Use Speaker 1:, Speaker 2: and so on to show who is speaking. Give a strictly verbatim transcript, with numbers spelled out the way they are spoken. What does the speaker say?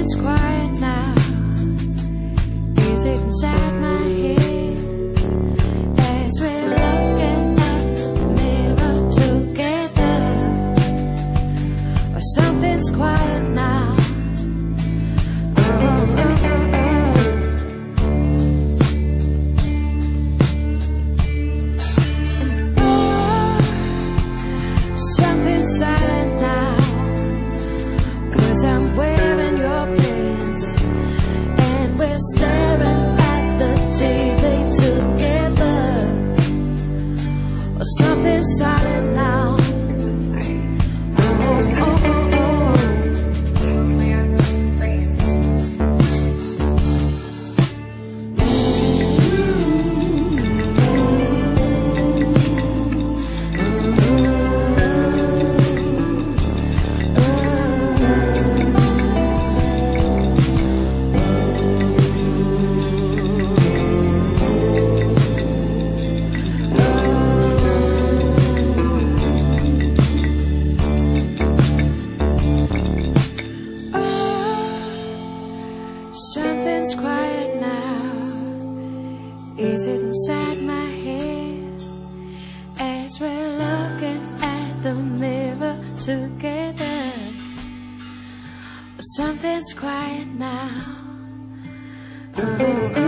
Speaker 1: Something's quiet now. Is it inside my head? As we're looking at the mirror together. Or something's quiet now. Oh, oh, oh, oh. Silent now, 'cause I'm wearing your prints, and we're staring at the T V together. Or something's silent now. Oh, oh, oh, oh. Something's quiet now. Is it inside my head? As we're looking at the mirror together. Something's quiet now. Oh, oh.